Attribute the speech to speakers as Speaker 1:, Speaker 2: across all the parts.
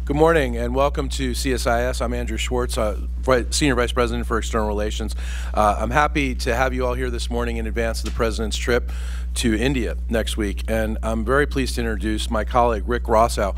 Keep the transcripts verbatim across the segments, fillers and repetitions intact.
Speaker 1: Good morning and welcome to C S I S. I'm Andrew Schwartz, uh, Senior Vice President for External Relations. Uh, I'm happy to have you all here this morning in advance of the President's trip to India next week. And I'm very pleased to introduce my colleague Rick Rossow,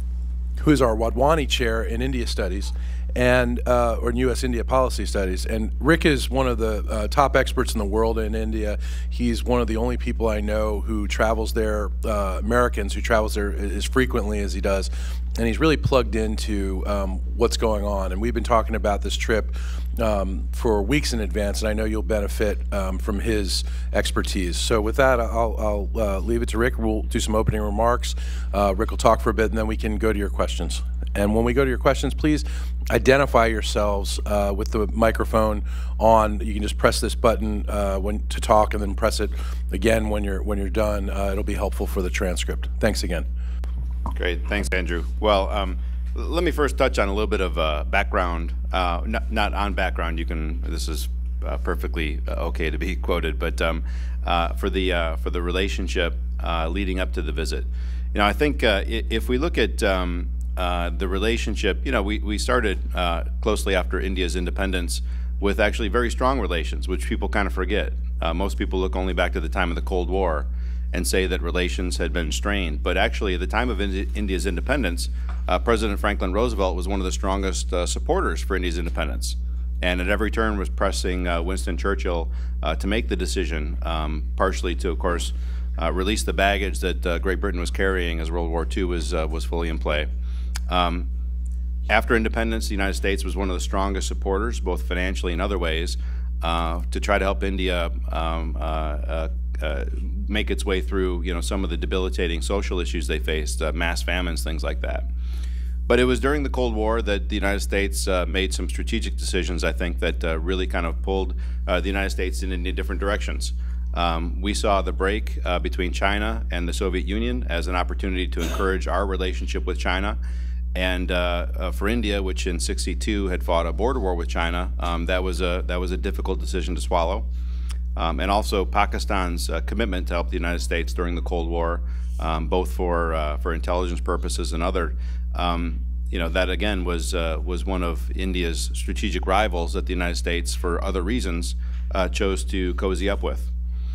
Speaker 1: who is our Wadhwani Chair in India Studies and uh, or in U S India Policy Studies. And Rick is one of the uh, top experts in the world in India. He's one of the only people I know who travels there, uh, Americans who travels there as frequently as he does. And he's really plugged into um, what's going on. And we've been talking about this trip um, for weeks in advance, and I know you'll benefit um, from his expertise. So with that, I'll, I'll uh, leave it to Rick. We'll do some opening remarks. Uh, Rick will talk for a bit, and then we can go to your questions. And when we go to your questions, please identify yourselves uh, with the microphone on. You can just press this button uh, when to talk, and then press it again when you're when you're done. Uh, it'll be helpful for the transcript. Thanks again.
Speaker 2: Great, thanks, Andrew. Well, um, let me first touch on a little bit of uh, background. Uh, not, not on background. You can. This is uh, perfectly uh, okay to be quoted, but um, uh, for the uh, for the relationship uh, leading up to the visit, you know, I think uh, if we look at um, uh, the relationship, you know, we we started uh, closely after India's independence with actually very strong relations, which people kind of forget. Uh, most people look only back to the time of the Cold War and say that relations had been strained. But actually, at the time of Indi India's independence, uh, President Franklin Roosevelt was one of the strongest uh, supporters for India's independence, and at every turn was pressing uh, Winston Churchill uh, to make the decision, um, partially to, of course, uh, release the baggage that uh, Great Britain was carrying as World War Two was, uh, was fully in play. Um, after independence, the United States was one of the strongest supporters, both financially and other ways, uh, to try to help India um, uh, uh, Uh, make its way through, you know, some of the debilitating social issues they faced, uh, mass famines, things like that. But it was during the Cold War that the United States uh, made some strategic decisions, I think, that uh, really kind of pulled uh, the United States in, in different directions. Um, we saw the break uh, between China and the Soviet Union as an opportunity to encourage our relationship with China. And uh, uh, for India, which in sixty-two had fought a border war with China, um, that was a that was a difficult decision to swallow. Um, and also Pakistan's uh, commitment to help the United States during the Cold War, um, both for uh, for intelligence purposes and other. Um, you know, that again was uh, was one of India's strategic rivals that the United States, for other reasons, uh, chose to cozy up with.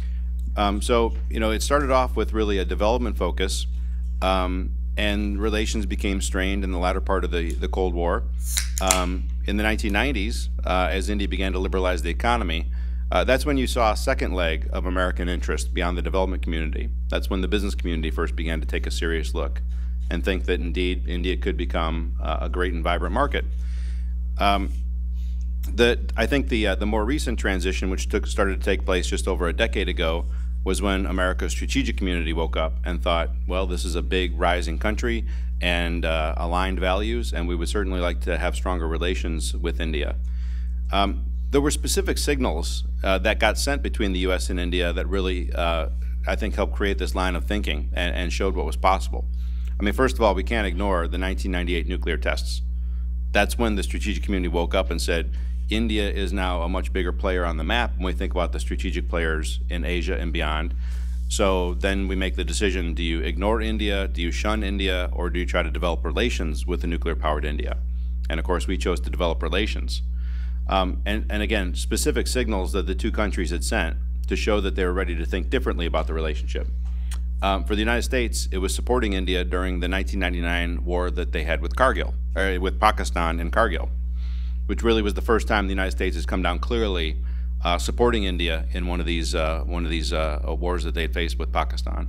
Speaker 2: Um, so you know, it started off with really a development focus, um, and relations became strained in the latter part of the the Cold War. Um, in the nineteen nineties, uh, as India began to liberalize the economy, Uh, that's when you saw a second leg of American interest beyond the development community. That's when the business community first began to take a serious look and think that indeed India could become uh, a great and vibrant market. Um, the, I think the, uh, the more recent transition, which took, started to take place just over a decade ago, was when America's strategic community woke up and thought, well, this is a big rising country and uh, aligned values, and we would certainly like to have stronger relations with India. Um, There were specific signals uh, that got sent between the U S and India that really, uh, I think, helped create this line of thinking and, and showed what was possible. I mean, first of all, we can't ignore the nineteen ninety-eight nuclear tests. That's when the strategic community woke up and said, India is now a much bigger player on the map when we think about the strategic players in Asia and beyond. So then we make the decision, do you ignore India, do you shun India, or do you try to develop relations with a nuclear-powered India? And of course, we chose to develop relations. Um, and, and again, specific signals that the two countries had sent to show that they were ready to think differently about the relationship. Um, for the United States, it was supporting India during the nineteen ninety-nine war that they had with Kargil, or with Pakistan and Kargil, which really was the first time the United States has come down clearly uh, supporting India in one of these uh, one of these uh, wars that they had faced with Pakistan.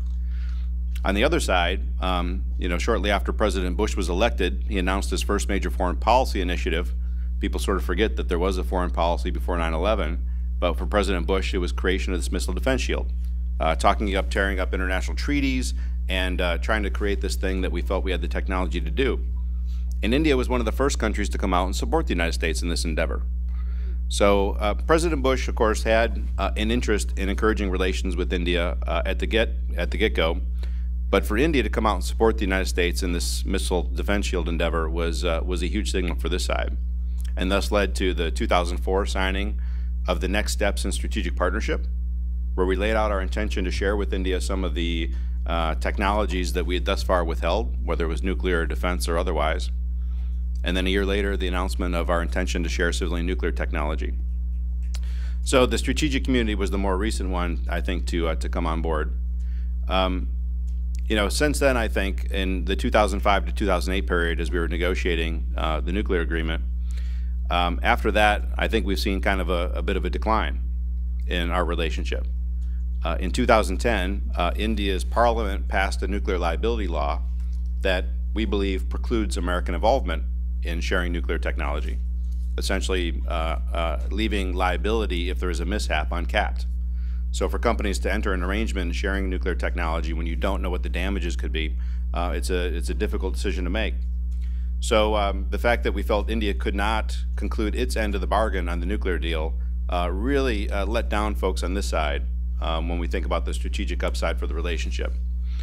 Speaker 2: On the other side, um, you know, shortly after President Bush was elected, he announced his first major foreign policy initiative. People sort of forget that there was a foreign policy before nine eleven, but for President Bush, it was creation of this missile defense shield, uh, talking up, tearing up international treaties, and uh, trying to create this thing that we felt we had the technology to do. And India was one of the first countries to come out and support the United States in this endeavor. So uh, President Bush, of course, had uh, an interest in encouraging relations with India uh, at the get at the get-go, but for India to come out and support the United States in this missile defense shield endeavor was uh, was a huge signal for this side, and thus led to the two thousand four signing of the next steps in strategic partnership, where we laid out our intention to share with India some of the uh, technologies that we had thus far withheld, whether it was nuclear, defense, or otherwise. And then a year later, the announcement of our intention to share civilian nuclear technology. So the strategic community was the more recent one, I think, to, uh, to come on board. Um, you know, since then, I think, in the two thousand five to two thousand eight period, as we were negotiating uh, the nuclear agreement, um, after that, I think we've seen kind of a, a bit of a decline in our relationship. Uh, in two thousand ten, uh, India's parliament passed a nuclear liability law that we believe precludes American involvement in sharing nuclear technology, essentially uh, uh, leaving liability if there is a mishap uncapped. So for companies to enter an arrangement sharing nuclear technology when you don't know what the damages could be, uh, it's a it's a difficult decision to make. So um, the fact that we felt India could not conclude its end of the bargain on the nuclear deal uh, really uh, let down folks on this side um, when we think about the strategic upside for the relationship.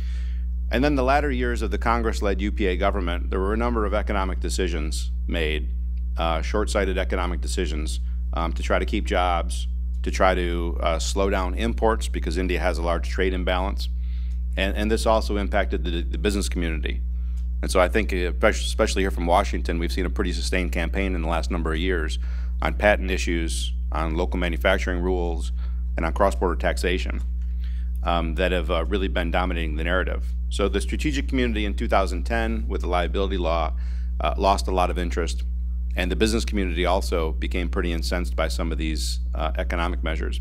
Speaker 2: And then the latter years of the Congress-led U P A government, there were a number of economic decisions made, uh, short-sighted economic decisions um, to try to keep jobs, to try to uh, slow down imports because India has a large trade imbalance. And, and this also impacted the, the business community. And so I think, especially here from Washington, we've seen a pretty sustained campaign in the last number of years on patent issues, on local manufacturing rules, and on cross-border taxation um, that have uh, really been dominating the narrative. So the strategic community in two thousand ten, with the liability law, uh, lost a lot of interest, and the business community also became pretty incensed by some of these uh, economic measures.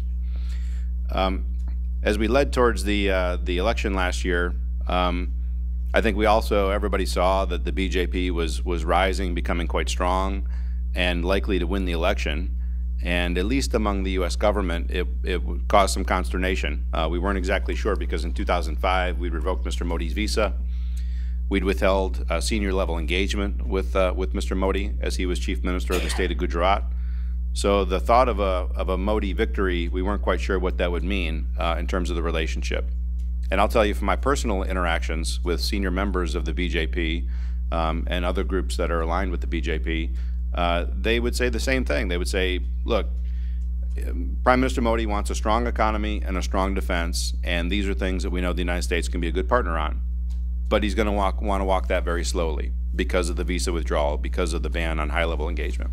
Speaker 2: Um, as we led towards the uh, the election last year, um, I think we also, everybody saw that the B J P was was rising, becoming quite strong, and likely to win the election. And at least among the U S government, it, it caused some consternation. Uh, we weren't exactly sure because in two thousand five, we revoked Mister Modi's visa. We'd withheld uh, senior level engagement with, uh, with Mister Modi as he was chief minister of the state of Gujarat. So the thought of a, of a Modi victory, we weren't quite sure what that would mean uh, in terms of the relationship. And I'll tell you from my personal interactions with senior members of the B J P um, and other groups that are aligned with the B J P, Uh, they would say the same thing. They would say, look, Prime Minister Modi wants a strong economy and a strong defense, and these are things that we know the United States can be a good partner on. But he's going to walk, want to walk that very slowly because of the visa withdrawal, because of the ban on high-level engagement.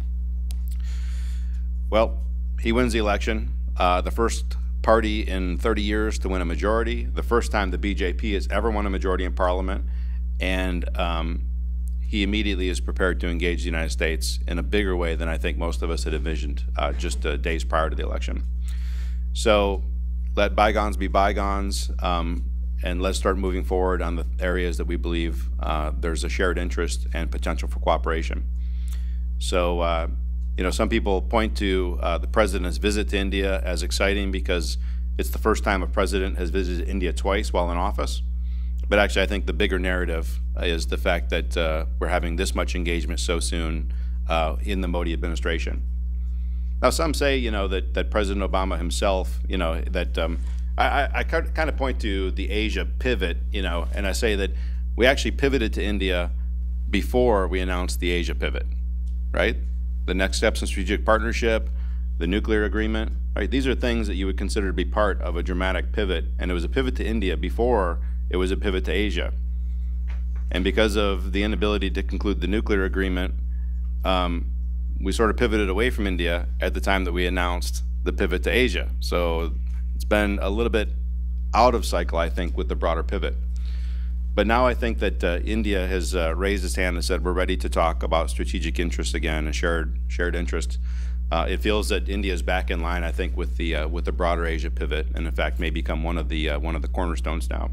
Speaker 2: Well, he wins the election, uh, the first party in thirty years to win a majority, the first time the B J P has ever won a majority in Parliament, and um, he immediately is prepared to engage the United States in a bigger way than I think most of us had envisioned uh, just uh, days prior to the election. So let bygones be bygones, um, and let's start moving forward on the areas that we believe uh, there's a shared interest and potential for cooperation. So, uh, you know, some people point to uh, the President's visit to India as exciting because it's the first time a president has visited India twice while in office. But actually, I think the bigger narrative is the fact that uh, we're having this much engagement so soon uh, in the Modi administration. Now, some say, you know, that, that President Obama himself, you know, that um, I, I kind of point to the Asia pivot, you know, and I say that we actually pivoted to India before we announced the Asia pivot, right? The next steps in strategic partnership, the nuclear agreement, right? These are things that you would consider to be part of a dramatic pivot, and it was a pivot to India before it was a pivot to Asia. And because of the inability to conclude the nuclear agreement, um, we sort of pivoted away from India at the time that we announced the pivot to Asia. So it's been a little bit out of cycle, I think, with the broader pivot. But now I think that uh, India has uh, raised its hand and said we're ready to talk about strategic interest again and shared shared interest. Uh, it feels that India is back in line, I think, with the uh, with the broader Asia pivot, and in fact may become one of the uh, one of the cornerstones now.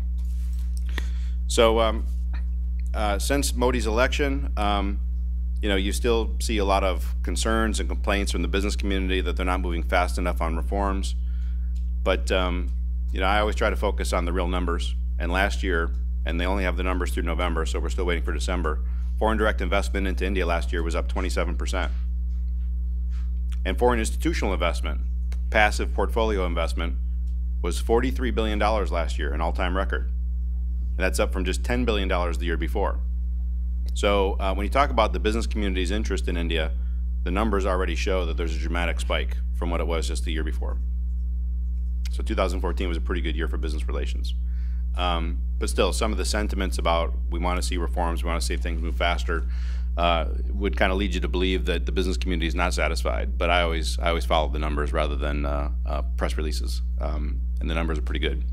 Speaker 2: So um, uh, since Modi's election, um, you know, you still see a lot of concerns and complaints from the business community that they're not moving fast enough on reforms. But um, you know, I always try to focus on the real numbers. And last year, and they only have the numbers through November, so we're still waiting for December, foreign direct investment into India last year was up twenty-seven percent. And foreign institutional investment, passive portfolio investment, was forty-three billion dollars last year, an all-time record. And that's up from just ten billion dollars the year before. So uh, when you talk about the business community's interest in India, the numbers already show that there's a dramatic spike from what it was just the year before. So two thousand fourteen was a pretty good year for business relations. Um, but still, some of the sentiments about we want to see reforms, we want to see things move faster, uh, would kind of lead you to believe that the business community is not satisfied. But I always I always follow the numbers rather than uh, uh, press releases, um, and the numbers are pretty good.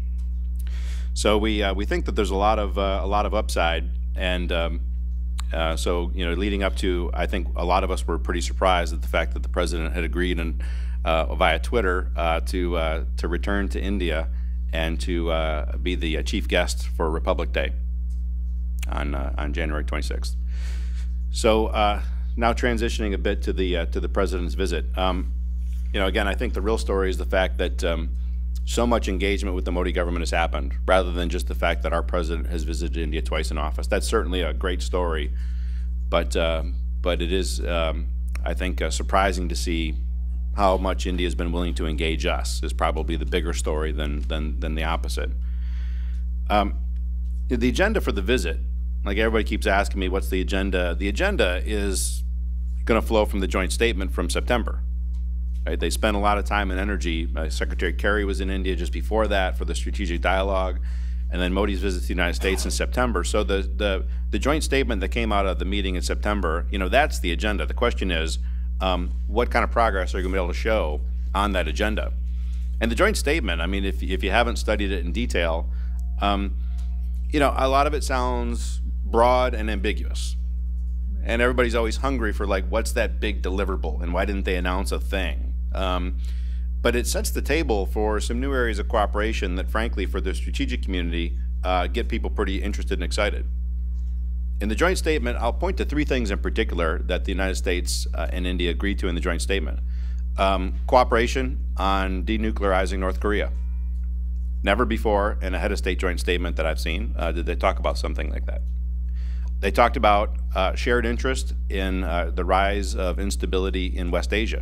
Speaker 2: So we uh, we think that there's a lot of uh, a lot of upside, and um, uh, so you know, leading up to, I think a lot of us were pretty surprised at the fact that the president had agreed and uh, via Twitter uh, to uh, to return to India and to uh, be the uh, chief guest for Republic Day on uh, on January twenty-sixth. So uh, now transitioning a bit to the uh, to the president's visit. Um, you know, again, I think the real story is the fact that um, so much engagement with the Modi government has happened, rather than just the fact that our president has visited India twice in office. That's certainly a great story, but uh, but it is, um, I think, uh, surprising to see how much India has been willing to engage us. Is probably the bigger story than than than the opposite. Um, the agenda for the visit, like everybody keeps asking me, what's the agenda? The agenda is going to flow from the joint statement from September. Right? They spent a lot of time and energy. Uh, Secretary Kerry was in India just before that for the strategic dialogue, and then Modi's visit to the United States in September. So the, the, the joint statement that came out of the meeting in September, you know, that's the agenda. The question is, um, what kind of progress are you going to be able to show on that agenda? And the joint statement, I mean, if, if you haven't studied it in detail, um, you know, a lot of it sounds broad and ambiguous. And everybody's always hungry for, like, what's that big deliverable, and why didn't they announce a thing? Um, but it sets the table for some new areas of cooperation that, frankly, for the strategic community, uh, get people pretty interested and excited. In the joint statement, I'll point to three things in particular that the United States uh, and India agreed to in the joint statement. Um, cooperation on denuclearizing North Korea. Never before in a head of state joint statement that I've seen uh, did they talk about something like that. They talked about uh, shared interest in uh, the rise of instability in West Asia.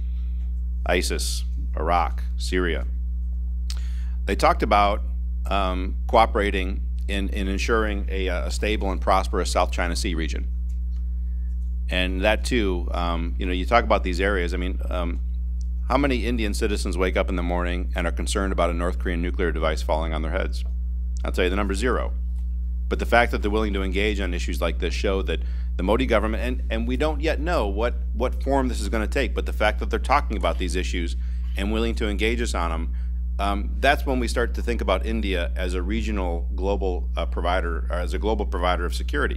Speaker 2: ISIS, Iraq, Syria. They talked about um, cooperating in, in ensuring a, a stable and prosperous South China Sea region. And that too, um, you know, you talk about these areas, I mean, um, how many Indian citizens wake up in the morning and are concerned about a North Korean nuclear device falling on their heads? I'll tell you the number zero. But the fact that they're willing to engage on issues like this show that the Modi government, and, and we don't yet know what, what form this is going to take, but the fact that they're talking about these issues and willing to engage us on them, um, that's when we start to think about India as a regional global uh, provider, or as a global provider of security.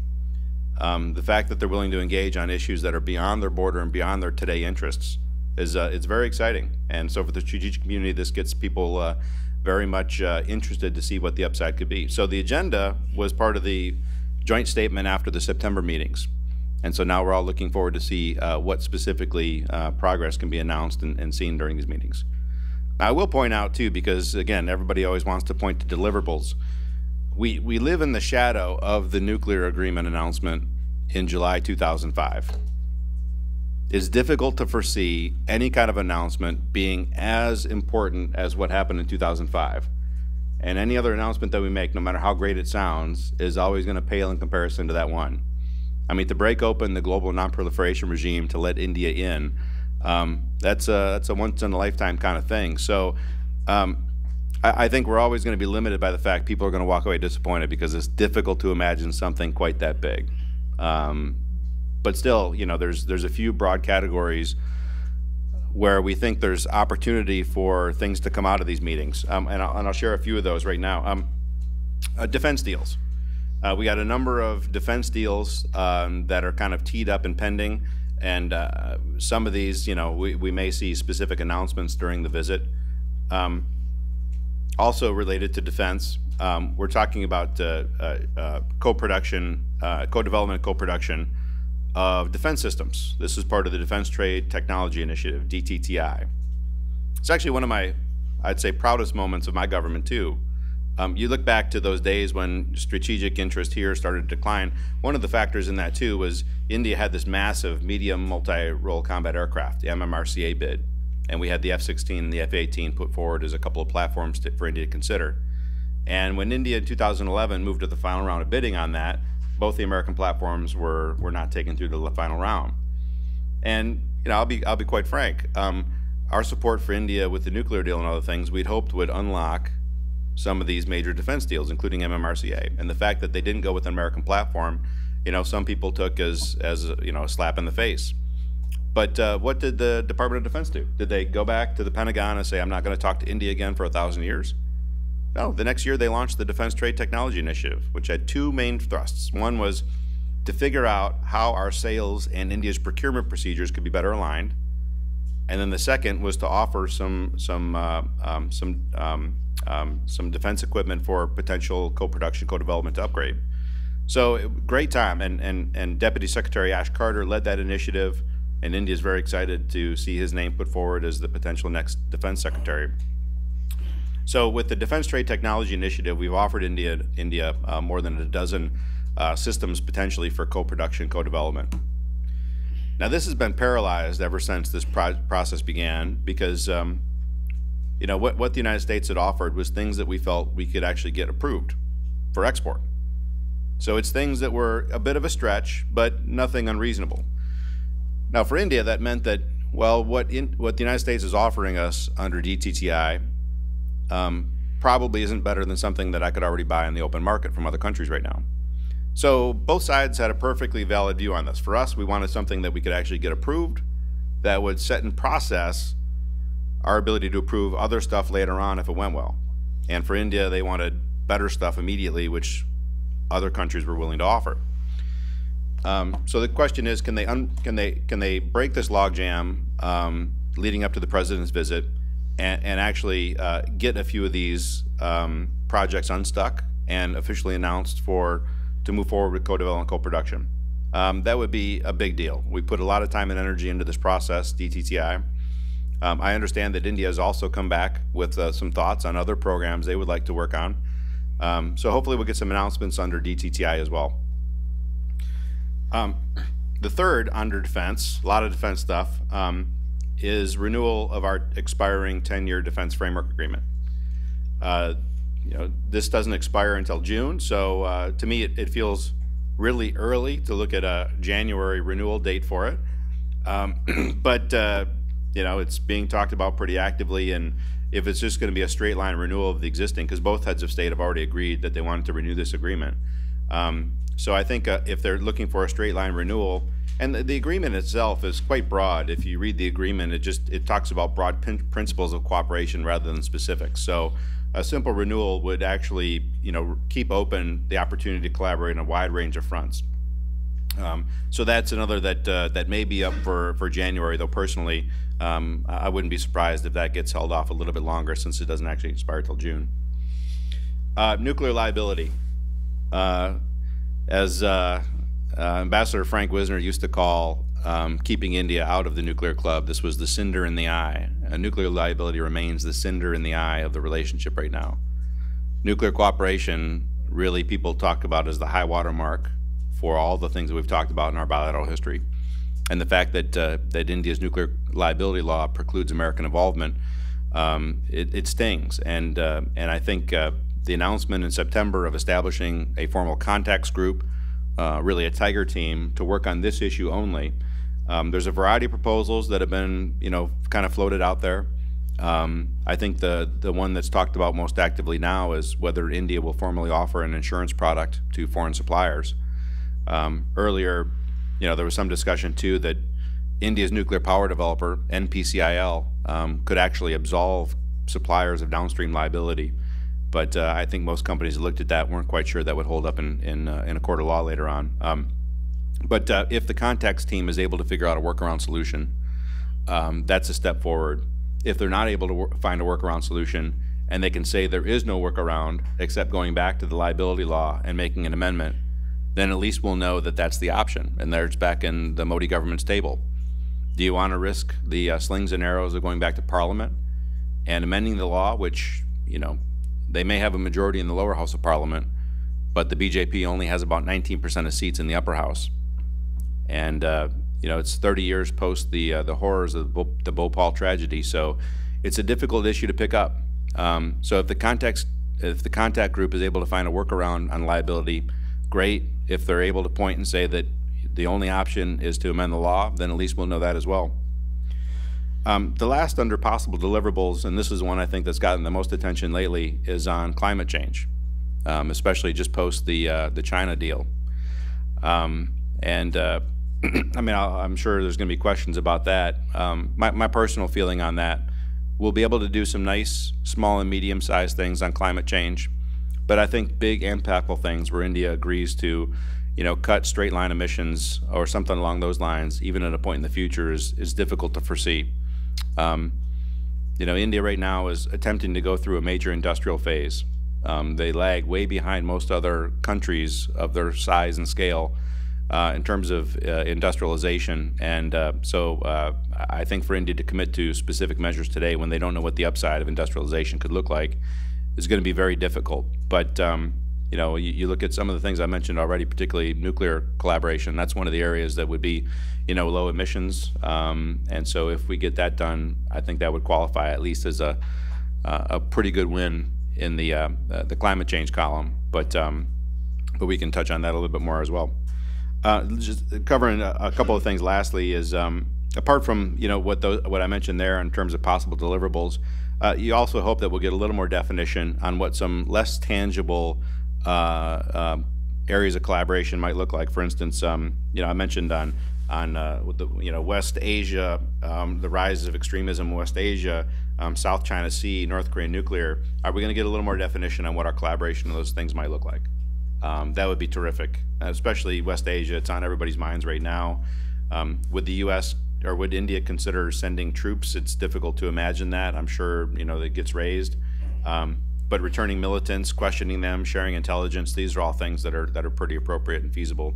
Speaker 2: Um, the fact that they're willing to engage on issues that are beyond their border and beyond their today interests is uh, it's very exciting. And so for the strategic community, this gets people uh, very much uh, interested to see what the upside could be. So the agenda was part of the joint statement after the September meetings. And so now we're all looking forward to see uh, what specifically uh, progress can be announced and, and seen during these meetings. I will point out too, because again, everybody always wants to point to deliverables. We, we live in the shadow of the nuclear agreement announcement in July two thousand five. It's difficult to foresee any kind of announcement being as important as what happened in two thousand five. And any other announcement that we make, no matter how great it sounds, is always going to pale in comparison to that one. I mean, to break open the global non-proliferation regime to let India in, um, that's a, that's a once-in-a-lifetime kind of thing. So um, I, I think we're always going to be limited by the fact people are going to walk away disappointed because it's difficult to imagine something quite that big. Um, but still, you know, there's, there's a few broad categories where we think there's opportunity for things to come out of these meetings. Um, and, I'll, and I'll share a few of those right now. Um, uh, defense deals. Uh, we got a number of defense deals um, that are kind of teed up and pending. And uh, some of these, you know, we, we may see specific announcements during the visit. Um, also related to defense, um, we're talking about uh, uh, uh, co-production, uh, co-development, co-production of defense systems. This is part of the Defense Trade Technology Initiative, D T T I. It's actually one of my, I'd say, proudest moments of my government too. Um, you look back to those days when strategic interest here started to decline. One of the factors in that too was India had this massive medium multi-role combat aircraft, the M M R C A bid, and we had the F sixteen and the F eighteen put forward as a couple of platforms to, for India to consider. And when India in two thousand eleven moved to the final round of bidding on that, both the American platforms were were not taken through the final round. And you know, I'll be I'll be quite frank. Um, our support for India with the nuclear deal and other things we'd hoped would unlock some of these major defense deals, including M M R C A. And the fact that they didn't go with an American platform you know, some people took as, as you know, a slap in the face. But uh, what did the Department of Defense do? Did they go back to the Pentagon and say, I'm not going to talk to India again for a thousand years? No, the next year they launched the Defense Trade Technology Initiative, which had two main thrusts. One was to figure out how our sales and India's procurement procedures could be better aligned. And then the second was to offer some, some, uh, um, some, um, um, some defense equipment for potential co-production, co-development to upgrade. So great time, and, and, and Deputy Secretary Ash Carter led that initiative, and India is very excited to see his name put forward as the potential next defense secretary. So with the Defense Trade Technology Initiative, we've offered India, India uh, more than a dozen uh, systems potentially for co-production, co-development. Now this has been paralyzed ever since this pro process began because um, you know, what, what the United States had offered was things that we felt we could actually get approved for export. So it's things that were a bit of a stretch, but nothing unreasonable. Now for India, that meant that, well, what, in, what the United States is offering us under D T T I um, probably isn't better than something that I could already buy in the open market from other countries right now. So both sides had a perfectly valid view on this. For us, we wanted something that we could actually get approved that would set in process our ability to approve other stuff later on if it went well. And for India, they wanted better stuff immediately, which other countries were willing to offer. Um, so the question is, can they un can they can they break this logjam um, leading up to the president's visit, and, and actually uh, get a few of these um, projects unstuck and officially announced for to move forward with co-development, co-production? Um, that would be a big deal. We put a lot of time and energy into this process, D T T I. Um, I understand that India has also come back with uh, some thoughts on other programs they would like to work on. Um, so hopefully we'll get some announcements under D T T I as well. Um, the third under defense, a lot of defense stuff, um, is renewal of our expiring ten-year defense framework agreement. Uh, you know, this doesn't expire until June, so uh, to me it, it feels really early to look at a January renewal date for it. Um, but uh, you know, it's being talked about pretty actively, and if it's just going to be a straight line renewal of the existing, because both heads of state have already agreed that they wanted to renew this agreement. Um, so I think uh, if they're looking for a straight line renewal, and the, the agreement itself is quite broad. If you read the agreement, it just it talks about broad principles of cooperation rather than specifics. So a simple renewal would actually, you know, keep open the opportunity to collaborate on a wide range of fronts. Um, so that's another that uh, that may be up for for January. Though personally, um, I wouldn't be surprised if that gets held off a little bit longer, since it doesn't actually expire till June. Uh, nuclear liability, uh, as uh, uh, Ambassador Frank Wisner used to call um, keeping India out of the nuclear club, this was the cinder in the eye. Uh, nuclear liability remains the cinder in the eye of the relationship right now. Nuclear cooperation, really, people talk about as the high water mark for all the things that we've talked about in our bilateral history. And the fact that, uh, that India's nuclear liability law precludes American involvement, um, it, it stings. And, uh, and I think uh, the announcement in September of establishing a formal contacts group, uh, really a tiger team, to work on this issue only. Um, there's a variety of proposals that have been, you know, kind of floated out there. Um, I think the, the one that's talked about most actively now is whether India will formally offer an insurance product to foreign suppliers. Um, earlier, you know, there was some discussion too that India's nuclear power developer, N P C I L, um, could actually absolve suppliers of downstream liability. But uh, I think most companies that looked at that weren't quite sure that would hold up in, in, uh, in a court of law later on. Um, but uh, if the contacts team is able to figure out a workaround solution, um, that's a step forward. If they're not able to wor find a workaround solution, and they can say there is no workaround except going back to the liability law and making an amendment, then at least we'll know that that's the option, and there it's back in the Modi government's table. Do you want to risk the uh, slings and arrows of going back to Parliament and amending the law, which, you know, they may have a majority in the lower house of Parliament, but the B J P only has about nineteen percent of seats in the upper house. And, uh, you know, it's thirty years post the, uh, the horrors of the, the Bhopal tragedy, so it's a difficult issue to pick up. Um, so if the, context, if the contact group is able to find a workaround on liability, great. If they're able to point and say that the only option is to amend the law, then at least we'll know that as well. Um, the last under possible deliverables, and this is one I think that's gotten the most attention lately, is on climate change, um, especially just post the, uh, the China deal. Um, and uh, I mean, I'll, I'm sure there's going to be questions about that. Um, my, my personal feeling on that, we'll be able to do some nice small and medium-sized things on climate change, but I think big impactful things where India agrees to, you know, cut straight line emissions or something along those lines, even at a point in the future, is, is difficult to foresee. Um, you know, India right now is attempting to go through a major industrial phase. Um, they lag way behind most other countries of their size and scale uh, in terms of uh, industrialization. And uh, so uh, I think for India to commit to specific measures today when they don't know what the upside of industrialization could look like is going to be very difficult. But um, you know, you, you look at some of the things I mentioned already, particularly nuclear collaboration. That's one of the areas that would be, you know, low emissions. Um, and so if we get that done, I think that would qualify at least as a uh, a pretty good win in the uh, uh, the climate change column. But um, but we can touch on that a little bit more as well. Uh, just covering a, a couple of things. Lastly, is um, apart from you know what those, what I mentioned there in terms of possible deliverables, uh, you also hope that we'll get a little more definition on what some less tangible Uh, um, areas of collaboration might look like. For instance, um, you know, I mentioned on on uh, with the, you know, West Asia, um, the rise of extremism in West Asia, um, South China Sea, North Korean nuclear. Are we going to get a little more definition on what our collaboration of those things might look like? Um, that would be terrific, especially West Asia. It's on everybody's minds right now. Um, would the U S or would India consider sending troops? It's difficult to imagine that. I'm sure you know that gets raised. Um, But returning militants, questioning them, sharing intelligence, these are all things that are that are pretty appropriate and feasible.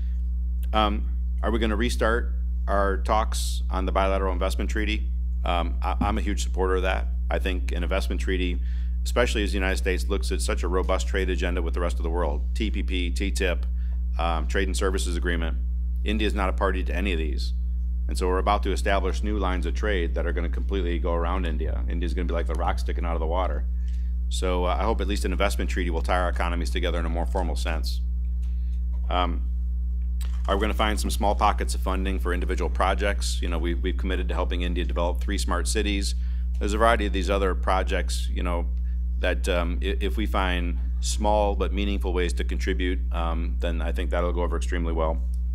Speaker 2: Um, are we going to restart our talks on the bilateral investment treaty? Um, I, I'm a huge supporter of that. I think an investment treaty, especially as the United States looks at such a robust trade agenda with the rest of the world, T P P, T T I P, um, Trade and Services Agreement, India is not a party to any of these. And so we're about to establish new lines of trade that are going to completely go around India. India's going to be like the rock sticking out of the water. So uh, I hope at least an investment treaty will tie our economies together in a more formal sense. Um, are we going to find some small pockets of funding for individual projects? You know, we, we've committed to helping India develop three smart cities. There's a variety of these other projects, you know, that um, if we find small but meaningful ways to contribute, um, then I think that'll go over extremely well.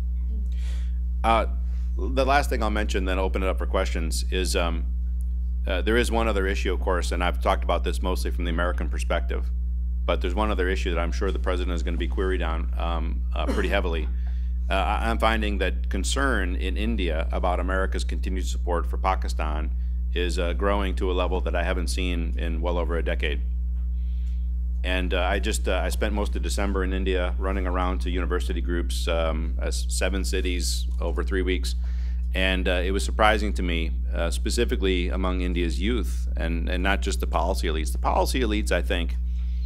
Speaker 2: Uh, the last thing I'll mention, then open it up for questions, is um, Uh, there is one other issue, of course, and I've talked about this mostly from the American perspective, but there's one other issue that I'm sure the President is going to be queried on um, uh, pretty heavily. Uh, I'm finding that concern in India about America's continued support for Pakistan is uh, growing to a level that I haven't seen in well over a decade. And uh, I just, uh, I spent most of December in India running around to university groups, um, uh, seven cities over three weeks. And uh, it was surprising to me, uh, specifically among India's youth, and, and not just the policy elites. The policy elites, I think,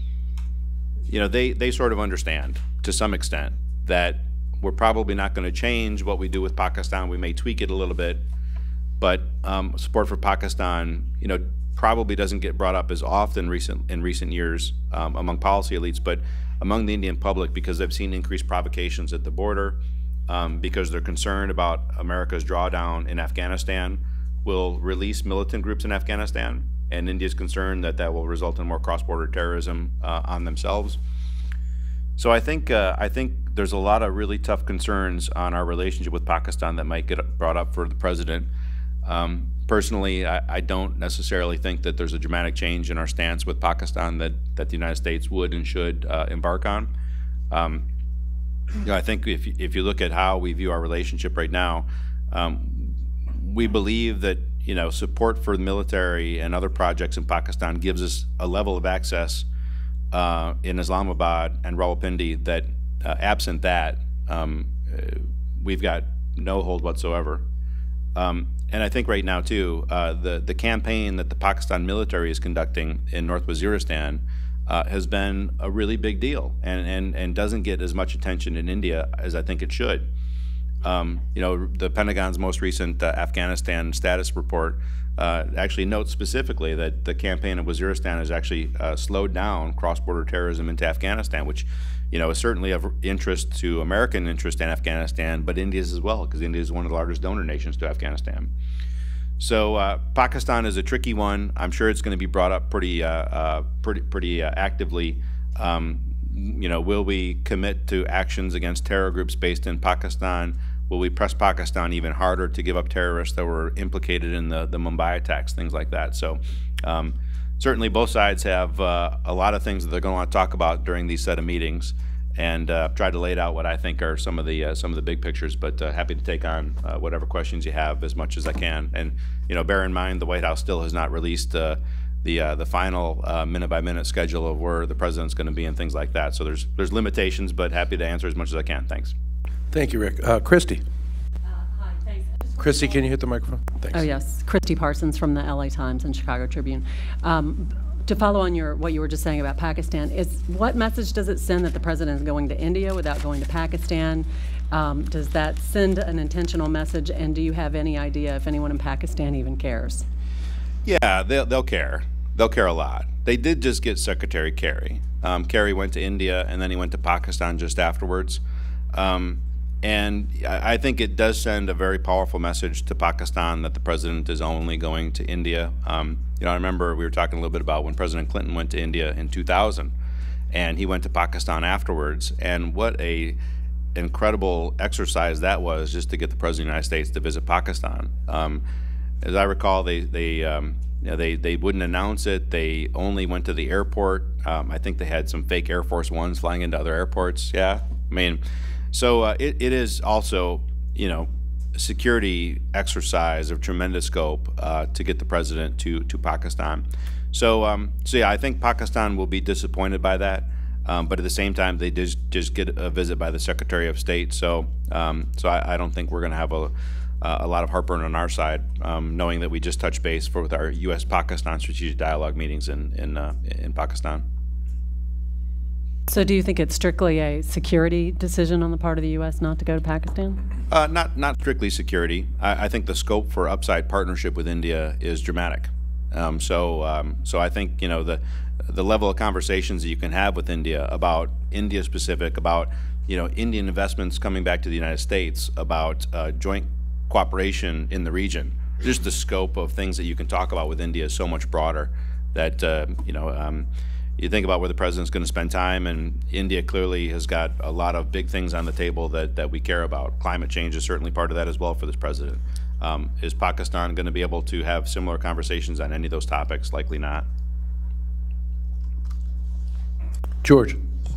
Speaker 2: you know, they, they sort of understand to some extent that we're probably not going to change what we do with Pakistan. We may tweak it a little bit, but um, support for Pakistan, you know, probably doesn't get brought up as often recent, in recent years um, among policy elites, but among the Indian public, because they've seen increased provocations at the border, Um, because they're concerned about America's drawdown in Afghanistan will release militant groups in Afghanistan, and India's concerned that that will result in more cross-border terrorism uh, on themselves. So I think uh, I think there's a lot of really tough concerns on our relationship with Pakistan that might get brought up for the President. Um, personally, I, I don't necessarily think that there's a dramatic change in our stance with Pakistan that, that the United States would and should uh, embark on. Um, You know, I think if, if you look at how we view our relationship right now, um, we believe that, you know, support for the military and other projects in Pakistan gives us a level of access uh, in Islamabad and Rawalpindi that, uh, absent that, um, uh, we've got no hold whatsoever. Um, and I think right now, too, uh, the, the campaign that the Pakistan military is conducting in North Waziristan Uh, has been a really big deal, and, and, and doesn't get as much attention in India as I think it should. Um, you know, the Pentagon's most recent uh, Afghanistan status report uh, actually notes specifically that the campaign of Waziristan has actually uh, slowed down cross-border terrorism into Afghanistan, which, you know, is certainly of interest to American interest in Afghanistan, but India's as well, because India is one of the largest donor nations to Afghanistan. So uh, Pakistan is a tricky one. I'm sure it's going to be brought up pretty, uh, uh, pretty, pretty uh, actively. Um, you know, will we commit to actions against terror groups based in Pakistan? Will we press Pakistan even harder to give up terrorists that were implicated in the, the Mumbai attacks, things like that? So um, certainly both sides have uh, a lot of things that they're going to want to talk about during these set of meetings, and uh, try to lay it out what I think are some of the uh, some of the big pictures. But uh, happy to take on uh, whatever questions you have as much as I can. And you know, bear in mind the White House still has not released uh, the uh, the final uh, minute by minute schedule of where the president's going to be and things like that. So there's there's limitations, but happy to answer as much as I can. Thanks.
Speaker 1: Thank you, Rick. Uh, Christy.
Speaker 3: Uh, hi, thanks.
Speaker 1: Christy, can you hit the microphone? Thanks.
Speaker 3: Oh, yes. Christy Parsons from the L A Times and Chicago Tribune. Um, to follow on your what you were just saying about Pakistan, is what message does it send that the president is going to India without going to Pakistan? Um, does that send an intentional message, and do you have any idea if anyone in Pakistan even cares?
Speaker 2: Yeah, they'll, they'll care. They'll care a lot. They did just get Secretary Kerry. Um, Kerry went to India, and then he went to Pakistan just afterwards. Um, and I, I think it does send a very powerful message to Pakistan that the president is only going to India. Um, you know, I remember we were talking a little bit about when President Clinton went to India in two thousand, and he went to Pakistan afterwards, and what a incredible exercise that was, just to get the President of the United States to visit Pakistan. Um, as I recall, they, they um, you know, they, they wouldn't announce it. They only went to the airport. Um, I think they had some fake Air Force Ones flying into other airports. Yeah, I mean, so uh, it, it is also, you know, a security exercise of tremendous scope uh, to get the president to, to Pakistan. So, um, so yeah, I think Pakistan will be disappointed by that. Um, but at the same time, they just just get a visit by the Secretary of State. So, um, so I, I don't think we're going to have a uh, a lot of heartburn on our side, um, knowing that we just touched base for with our U S Pakistan strategic dialogue meetings in in uh, in Pakistan.
Speaker 3: So, do you think it's strictly a security decision on the part of the U S not to go to Pakistan?
Speaker 2: Uh, not not strictly security. I, I think the scope for upside partnership with India is dramatic. Um, so, um, so I think you know the. the level of conversations that you can have with India about India specific, about you know Indian investments coming back to the United States, about uh, joint cooperation in the region. Just the scope of things that you can talk about with India is so much broader that uh, you know um, you think about where the president's going to spend time, and India clearly has got a lot of big things on the table that that we care about. Climate change is certainly part of that as well for this president. Um, is Pakistan going to be able to have similar conversations on any of those topics? Likely not.
Speaker 1: George.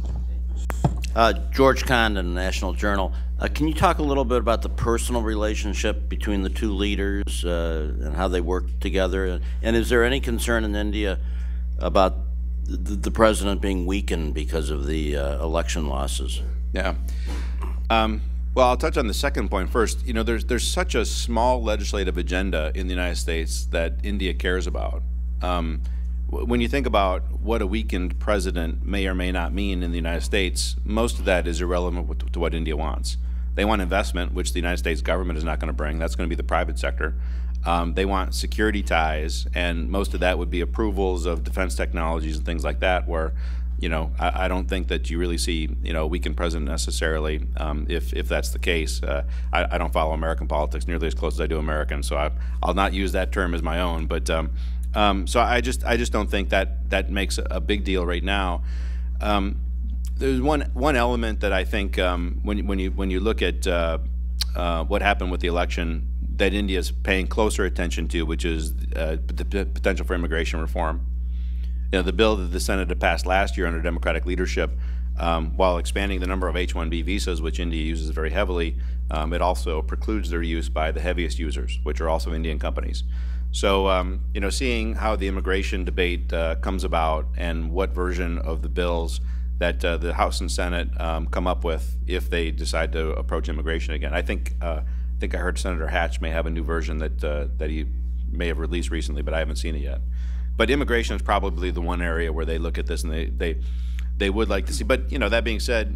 Speaker 4: Uh, George Condon, National Journal. Uh, can you talk a little bit about the personal relationship between the two leaders uh, and how they work together? And is there any concern in India about the, the president being weakened because of the uh, election losses?
Speaker 2: Yeah. Um, well, I'll touch on the second point first. You know, there's there's such a small legislative agenda in the United States that India cares about. Um, When you think about what a weakened president may or may not mean in the United States, most of that is irrelevant to what India wants. They want investment, which the United States government is not going to bring. That's going to be the private sector. Um, they want security ties, and most of that would be approvals of defense technologies and things like that, where, you know, I, I don't think that you really see, you know, a weakened president necessarily, um, if, if that's the case. Uh, I, I don't follow American politics nearly as close as I do American, so I, I'll not use that term as my own, but um, Um, so I just I just don't think that that makes a, a big deal right now. Um, there's one one element that I think um, when when you when you look at uh, uh, what happened with the election that India is paying closer attention to, which is uh, the p potential for immigration reform. You know, the bill that the Senate had passed last year under Democratic leadership, um, while expanding the number of H one B visas, which India uses very heavily, um, it also precludes their use by the heaviest users, which are also Indian companies. So, um, you know, seeing how the immigration debate uh, comes about and what version of the bills that uh, the House and Senate um, come up with if they decide to approach immigration again. I think uh, I think I heard Senator Hatch may have a new version that uh, that he may have released recently, but I haven't seen it yet. But immigration is probably the one area where they look at this and they they they would like to see. But you know, that being said,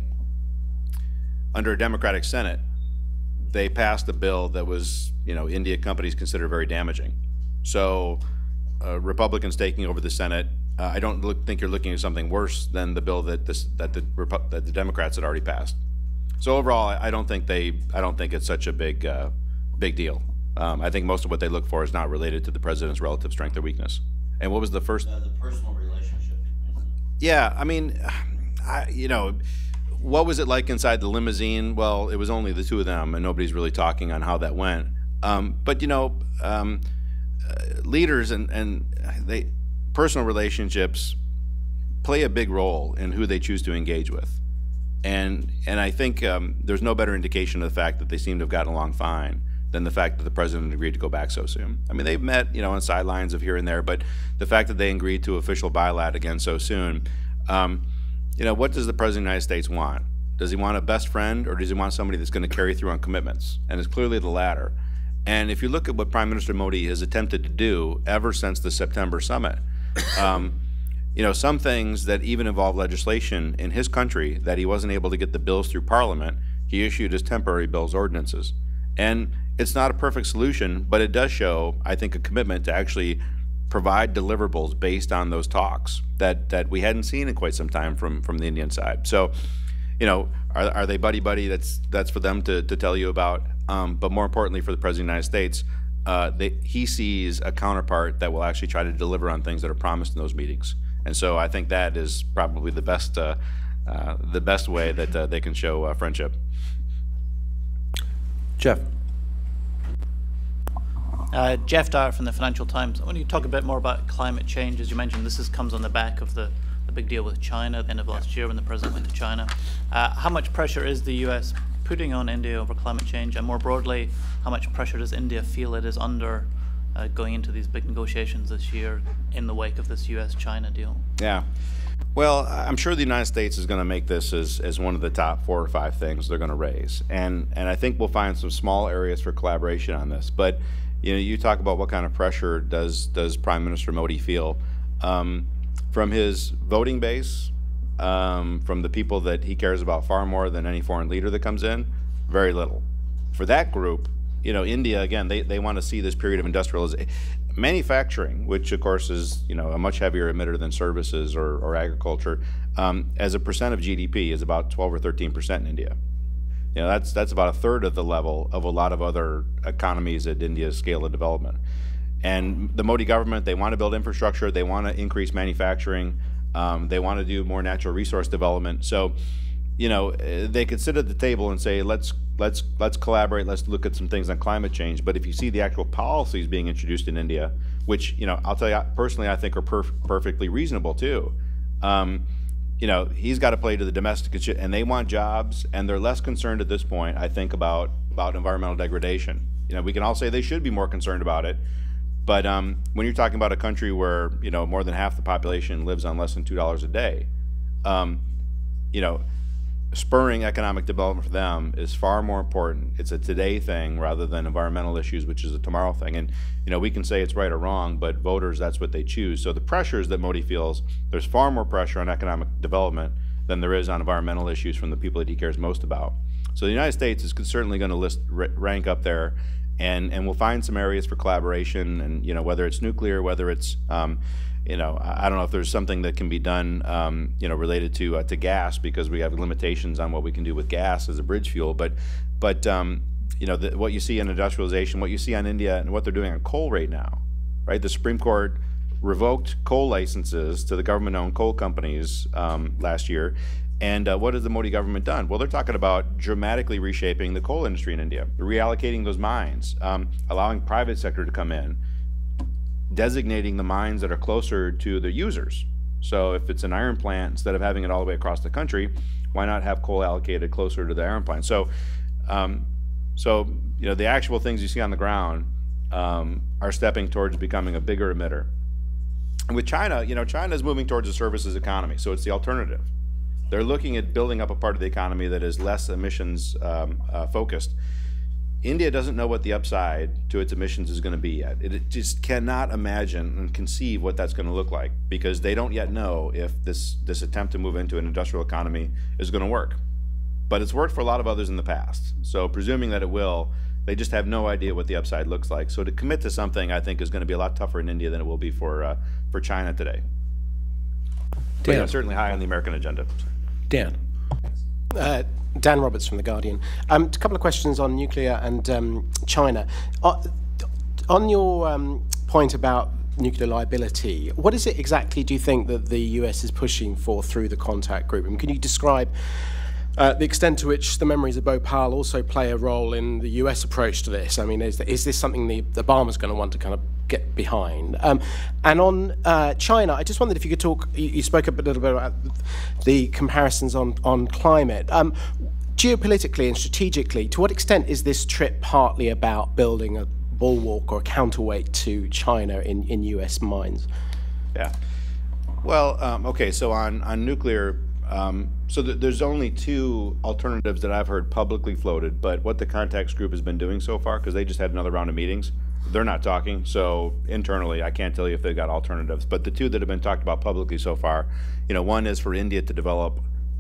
Speaker 2: under a Democratic Senate, they passed a bill that was, you know, India companies consider very damaging. So uh, Republicans taking over the Senate, uh, I don't look, think you're looking at something worse than the bill that this that the that the Democrats had already passed. So overall, I don't think they I don't think it's such a big uh, big deal. Um, I think most of what they look for is not related to the president's relative strength or weakness. And what was the first?
Speaker 4: Uh, the personal relationship.
Speaker 2: Yeah, I mean, I, you know, what was it like inside the limousine? Well, it was only the two of them, and nobody's really talking on how that went. Um, but you know, um, uh, leaders and and they personal relationships play a big role in who they choose to engage with, and and I think um, there's no better indication of the fact that they seem to have gotten along fine than the fact that the president agreed to go back so soon. I mean, they've met, you know, on sidelines of here and there, but the fact that they agreed to official bilat again so soon. Um, You know, what does the President of the United States want? Does he want a best friend, or does he want somebody that's going to carry through on commitments? And it's clearly the latter. And if you look at what Prime Minister Modi has attempted to do ever since the September summit, um, you know, some things that even involve legislation in his country that he wasn't able to get the bills through Parliament, he issued as temporary bills ordinances. And it's not a perfect solution, but it does show, I think, a commitment to actually provide deliverables based on those talks that that we hadn't seen in quite some time from from the Indian side. So, you know, are, are they buddy buddy? That's that's for them to, to tell you about. Um, but more importantly, for the President of the United States, uh, they, he sees a counterpart that will actually try to deliver on things that are promised in those meetings. And so I think that is probably the best uh, uh, the best way that uh, they can show uh, friendship.
Speaker 1: Jeff.
Speaker 5: Uh, Jeff Dyer from the Financial Times. I want you to talk a bit more about climate change. As you mentioned, this is, comes on the back of the, the big deal with China at the end of last year when the president went to China. Uh, how much pressure is the U S putting on India over climate change? And more broadly, how much pressure does India feel it is under uh, going into these big negotiations this year in the wake of this U S China deal?
Speaker 2: Yeah. Well, I'm sure the United States is going to make this as, as one of the top four or five things they're going to raise. And, and I think we'll find some small areas for collaboration on this. But you know, you talk about what kind of pressure does does Prime Minister Modi feel um, from his voting base, um, from the people that he cares about far more than any foreign leader that comes in? Very little. For that group, you know, India, again, they, they want to see this period of industrialization. Manufacturing, which of course is, you know, a much heavier emitter than services or, or agriculture, um, as a percent of G D P is about twelve or thirteen percent in India. You know, that's that's about a third of the level of a lot of other economies at India's scale of development. And the Modi government, they want to build infrastructure, they want to increase manufacturing, um, they want to do more natural resource development. So, you know, they could sit at the table and say, let's let's let's collaborate, let's look at some things on climate change. But if you see the actual policies being introduced in India, which, you know, I'll tell you personally, I think are perf perfectly reasonable too. Um, You know, he's got to play to the domestic shit, and they want jobs, and they're less concerned at this point, I think, about about environmental degradation. You know, we can all say they should be more concerned about it, but um, when you're talking about a country where, you know, more than half the population lives on less than two dollars a day, um, you know, spurring economic development for them is far more important. It's a today thing rather than environmental issues, which is a tomorrow thing. And, you know, we can say it's right or wrong, but voters, that's what they choose. So the pressures that Modi feels, there's far more pressure on economic development than there is on environmental issues from the people that he cares most about. So the United States is certainly going to list, rank up there, and, and we'll find some areas for collaboration, and, you know, whether it's nuclear, whether it's, um, you know, I don't know if there's something that can be done, um, you know, related to uh, to gas, because we have limitations on what we can do with gas as a bridge fuel. But, but um, you know, the, what you see in industrialization, what you see on India, and what they're doing on coal right now, right? The Supreme Court revoked coal licenses to the government-owned coal companies um, last year. And uh, what has the Modi government done? Well, they're talking about dramatically reshaping the coal industry in India, reallocating those mines, um, allowing private sector to come in, designating the mines that are closer to the users. So if it's an iron plant, instead of having it all the way across the country, why not have coal allocated closer to the iron plant? So, um, so you know, the actual things you see on the ground um, are stepping towards becoming a bigger emitter. And with China, you know, China is moving towards a services economy, so it's the alternative. They're looking at building up a part of the economy that is less emissions um, uh, focused. India doesn't know what the upside to its emissions is going to be yet. It, it just cannot imagine and conceive what that's going to look like, because they don't yet know if this, this attempt to move into an industrial economy is going to work. But it's worked for a lot of others in the past. So presuming that it will, they just have no idea what the upside looks like. So to commit to something, I think, is going to be a lot tougher in India than it will be for, uh, for China today. But, you know, certainly high on the American agenda.
Speaker 1: Dan.
Speaker 6: Uh, Dan Roberts from The Guardian. Um, a couple of questions on nuclear and um, China. Uh, on your um, point about nuclear liability. What is it exactly, do you think, that the U S is pushing for through the contact group? And can you describe uh, the extent to which the memories of Bhopal also play a role in the U S approach to this? I mean, is, is this something the, the Obama's going to want to kind of get behind? Um, and on uh, China, I just wondered if you could talk, you, you spoke a little bit about the comparisons on, on climate. Um, geopolitically and strategically, to what extent is this trip partly about building a bulwark or a counterweight to China in, in U S minds?
Speaker 2: Yeah. Well, um, okay, so on, on nuclear, um, so th there's only two alternatives that I've heard publicly floated, but what the contacts group has been doing so far, because they just had another round of meetings, they're not talking, so internally I can't tell you if they've got alternatives, but the two that have been talked about publicly so far, you know, one is for India to develop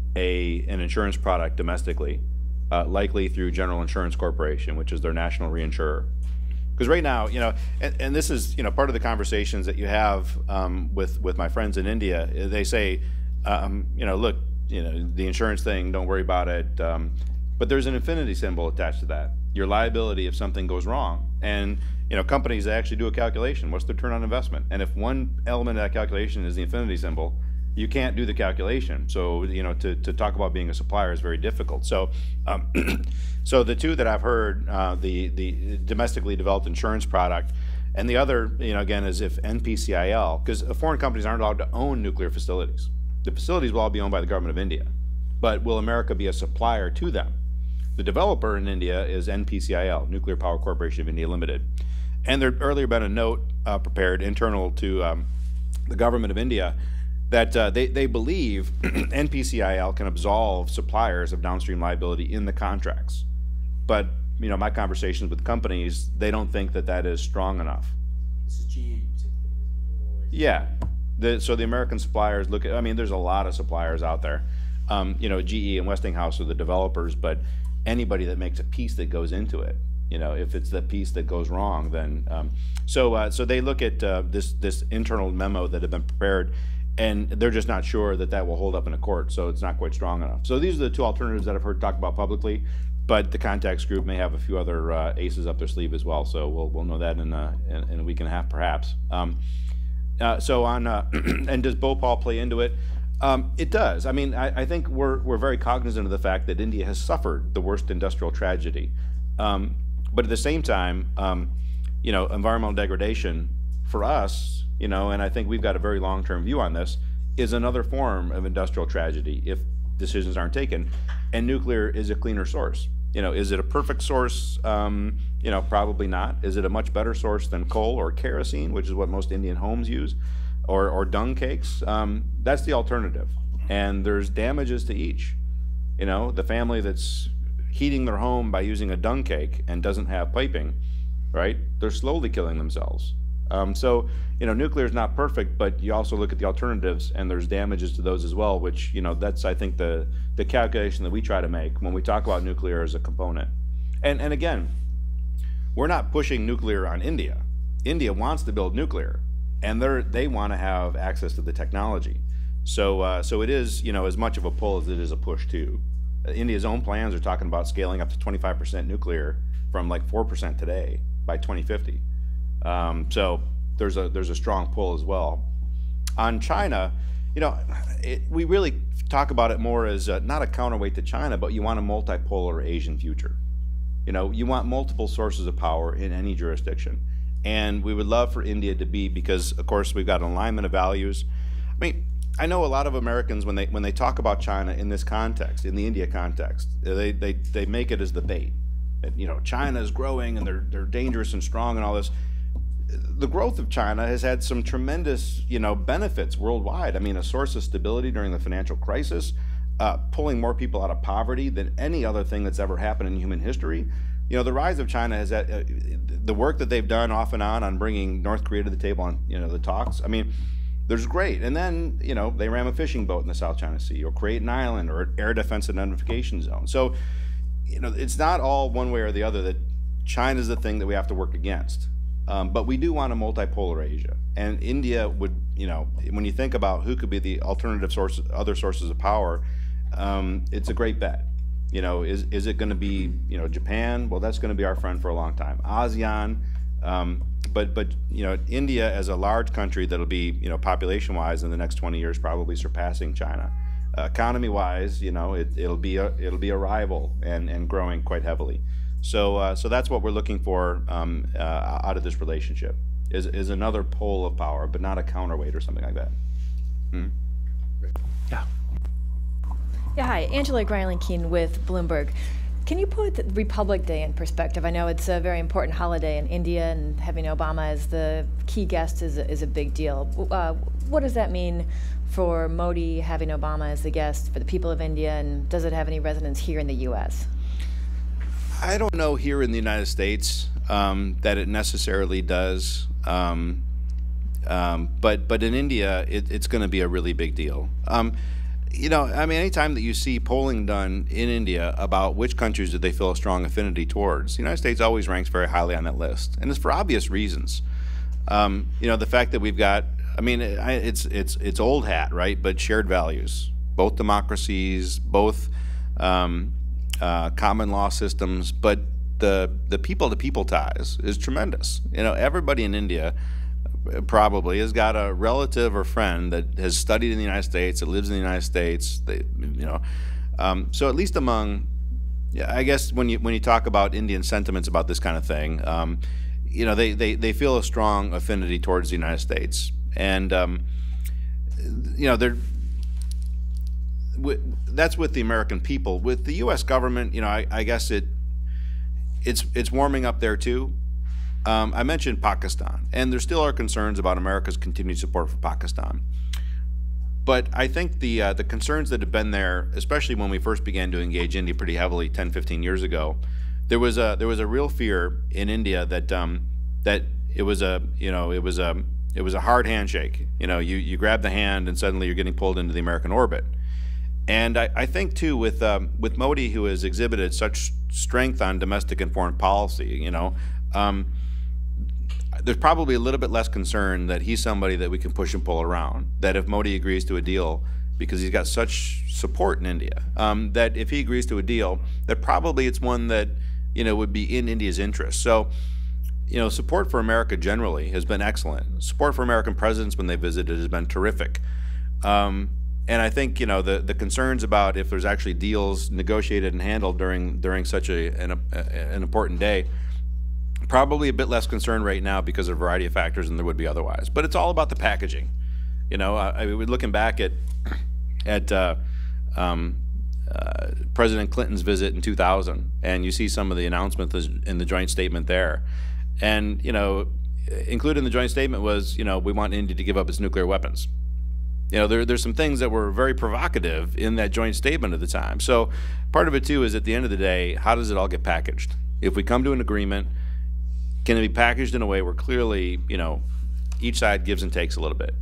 Speaker 2: a, an insurance product domestically, uh, likely through General Insurance Corporation, which is their national reinsurer. Because right now, you know, and, and this is, you know, part of the conversations that you have um, with, with my friends in India. They say, um, you know, look, you know, the insurance thing, don't worry about it. Um, but there's an infinity symbol attached to that. Your liability if something goes wrong. And, you know, companies actually do a calculation. What's their return on investment? And if one element of that calculation is the infinity symbol, you can't do the calculation. So, you know, to, to talk about being a supplier is very difficult. So, um, so the two that I've heard, uh, the, the domestically developed insurance product, and the other, you know, again, is if N P C I L, because foreign companies aren't allowed to own nuclear facilities. The facilities will all be owned by the government of India, but will America be a supplier to them? The developer in India is N P C I L, Nuclear Power Corporation of India Limited. And there had earlier been a note uh, prepared internal to um, the government of India that uh, they, they believe N P C I L can absolve suppliers of downstream liability in the contracts. But, you know, my conversations with companies, they don't think that that is strong enough.
Speaker 6: This is G E particularly.
Speaker 2: Yeah. The, so the American suppliers look at, I mean, there's a lot of suppliers out there. Um, you know, G E and Westinghouse are the developers, but anybody that makes a piece that goes into it, you know, if it's the piece that goes wrong, then, um, so uh, so they look at uh, this, this internal memo that had been prepared, and they're just not sure that that will hold up in a court, so it's not quite strong enough. So these are the two alternatives that I've heard talked about publicly, but the contacts group may have a few other uh, aces up their sleeve as well, so we'll, we'll know that in a, in, in a week and a half perhaps. Um, uh, so on, uh, and does Bhopal play into it? Um, it does. I mean, I, I think we're, we're very cognizant of the fact that India has suffered the worst industrial tragedy. Um, but at the same time, um, you know, environmental degradation for us, you know, and I think we've got a very long-term view on this, is another form of industrial tragedy if decisions aren't taken. And nuclear is a cleaner source. You know, is it a perfect source? Um, you know, probably not. Is it a much better source than coal or kerosene, which is what most Indian homes use, or, or dung cakes? Um, that's the alternative. And there's damages to each. You know, the family that's heating their home by using a dung cake and doesn't have piping, right? They're slowly killing themselves. Um, so, you know, nuclear is not perfect, but you also look at the alternatives, and there's damages to those as well, which, you know, that's, I think, the, the calculation that we try to make when we talk about nuclear as a component. And, and again, we're not pushing nuclear on India. India wants to build nuclear, and they're, they want to have access to the technology. So, uh, so it is, you know, as much of a pull as it is a push too. Uh, India's own plans are talking about scaling up to twenty-five percent nuclear from like four percent today by twenty fifty. Um, so there's a there's a strong pull as well. On China, you know, it, we really talk about it more as a, not a counterweight to China, but you want a multipolar Asian future. You know, you want multiple sources of power in any jurisdiction, and we would love for India to be, because of course we've got an alignment of values. I mean, I know a lot of Americans when they when they talk about China in this context, in the India context, they they they make it as the bait. That, you know, China is growing and they're they're dangerous and strong and all this. The growth of China has had some tremendous, you know, benefits worldwide. I mean, a source of stability during the financial crisis, uh, pulling more people out of poverty than any other thing that's ever happened in human history. You know, the rise of China has had, uh, the work that they've done off and on on bringing North Korea to the table on, you know, the talks. I mean, there's great. And then, you know, they ram a fishing boat in the South China Sea, or create an island, or an air defense identification zone. So, you know, it's not all one way or the other that China's the thing that we have to work against. Um, but we do want a multipolar Asia, and India would, you know, when you think about who could be the alternative sources, other sources of power, um, it's a great bet. You know, is is it going to be, you know, Japan? Well, that's going to be our friend for a long time. ASEAN, Um, but but you know, India as a large country that'll be, you know, population-wise in the next twenty years probably surpassing China. Uh, economy-wise, you know, it, it'll be a it'll be a rival and and growing quite heavily. So uh, so that's what we're looking for um, uh, out of this relationship is is another pole of power, but not a counterweight or something like that. Hmm?
Speaker 1: Yeah.
Speaker 7: Yeah, hi, Angela Greiling-Keene with Bloomberg. Can you put Republic Day in perspective? I know it's a very important holiday in India, and having Obama as the key guest is a, is a big deal. Uh, what does that mean for Modi having Obama as the guest for the people of India, and does it have any resonance here in the U S?
Speaker 2: I don't know here in the United States um, that it necessarily does, um, um, but but in India, it, it's going to be a really big deal. Um, You know, I mean, anytime that you see polling done in India about which countries do they feel a strong affinity towards, the United States always ranks very highly on that list, and it's for obvious reasons. Um, you know, the fact that we've got, I mean, it's it's it's old hat, right? But shared values, both democracies, both um, uh, common law systems, but the the people-to-people ties is tremendous. You know, everybody in India probably has got a relative or friend that has studied in the United States, that lives in the United States. They, you know, um, so at least among, yeah, I guess when you when you talk about Indian sentiments about this kind of thing, um, you know, they, they they feel a strong affinity towards the United States, and um, you know, they're. That's with the American people. With the U S government, you know, I, I guess it it's it's warming up there too. Um, I mentioned Pakistan, and there still are concerns about America's continued support for Pakistan. But I think the uh, the concerns that have been there, especially when we first began to engage India pretty heavily ten, fifteen years ago, there was a there was a real fear in India that um, that it was a you know it was a it was a hard handshake. You know, you you grab the hand and suddenly you're getting pulled into the American orbit. And I, I think too, with um, with Modi, who has exhibited such strength on domestic and foreign policy, you know. Um, There's probably a little bit less concern that he's somebody that we can push and pull around. That if Modi agrees to a deal, because he's got such support in India, um, that if he agrees to a deal, that probably it's one that, you know, would be in India's interest. So, you know, support for America generally has been excellent. Support for American presidents when they visited has been terrific. Um, and I think, you know, the the concerns about if there's actually deals negotiated and handled during during such a an, a, an important day. Probably a bit less concerned right now because of a variety of factors than there would be otherwise. But it's all about the packaging. You know, I, I mean, looking back at at uh, um, uh, President Clinton's visit in two thousand, and you see some of the announcements in the joint statement there. And, you know, included in the joint statement was, you know, we want India to give up its nuclear weapons. You know, there, there's some things that were very provocative in that joint statement at the time. So part of it, too, is at the end of the day, how does it all get packaged? If we come to an agreement, can it be packaged in a way where clearly, you know, each side gives and takes a little bit?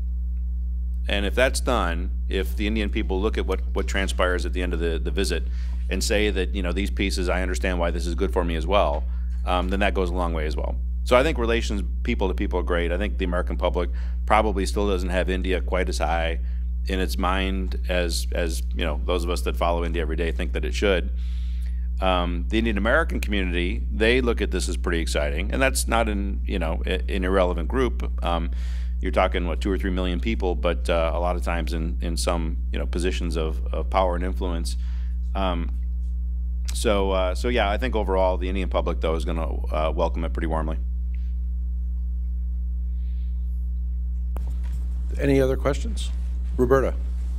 Speaker 2: And if that's done, if the Indian people look at what, what transpires at the end of the, the visit and say that, you know, these pieces, I understand why this is good for me as well, um, then that goes a long way as well. So I think relations people to people are great. I think the American public probably still doesn't have India quite as high in its mind as, as you know, those of us that follow India every day think that it should. Um, the Indian American community, they look at this as pretty exciting, and that's not an you know an irrelevant group. Um, you're talking what two or three million people, but uh, a lot of times in in some you know positions of, of power and influence. Um, so uh, so yeah, I think overall the Indian public though is going to uh, welcome it pretty warmly.
Speaker 1: Any other questions, Roberta?